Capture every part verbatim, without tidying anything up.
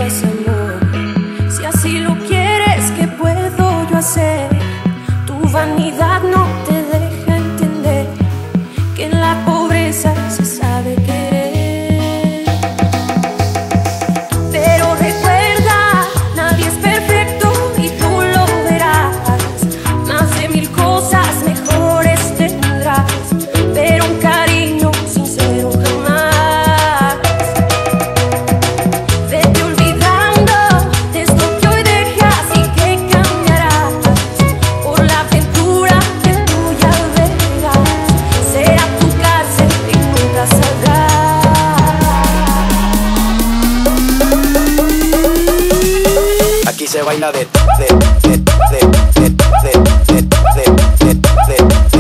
tengas amor. Si así lo quieres, ¿qué puedo yo hacer? Tu vanidad no te deja entender que en la pobreza se sabe querer. Pero recuerda, nadie es perfecto y tú lo verás. Más de mil cosas mejores tendrás, pero un cariño sincero jamás. Vete olvidando de esto que hoy dejas y que cambiarás por la aventura que tú ya verás. Será tu cárcel y nunca saldrás. Aquí se baila de de de de de de de de de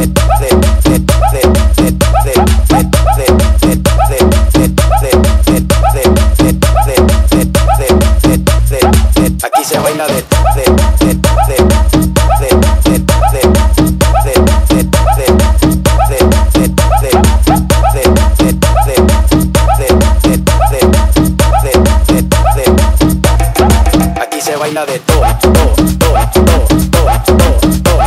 aquí se baila de de de de aquí se baila de todo, todo, todo, todo, todo, todo,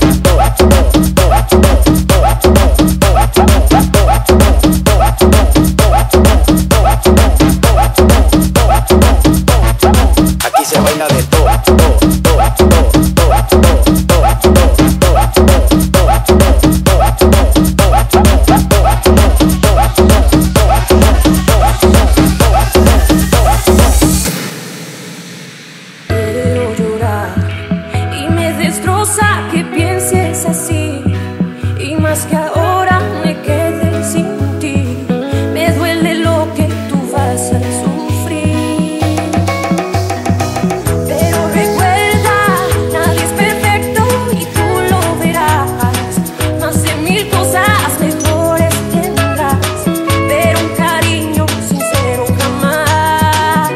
aquí se baila de todo, todo, todo, todo, Quiero llorar y me destroza que pienses así, y más que ahora me quede sin ti. Me duele lo que tú vas a sufrir. Pero recuerda, nadie es perfecto y tú lo verás. Más de mil cosas mejores tendrás, pero un cariño sincero jamás.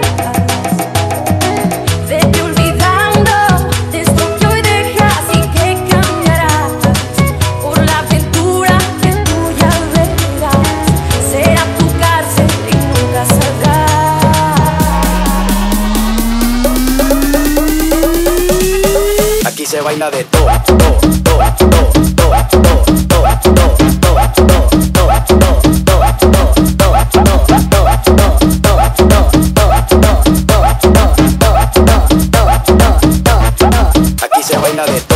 Vete olvidando de esto que hoy dejas y que cambiarás por la aventura que tú ya verás. Será tu cárcel y nunca saldrás. aquí se baila de todo, todo, todo, todo, todo, todo, todo, aquí se baila de todo.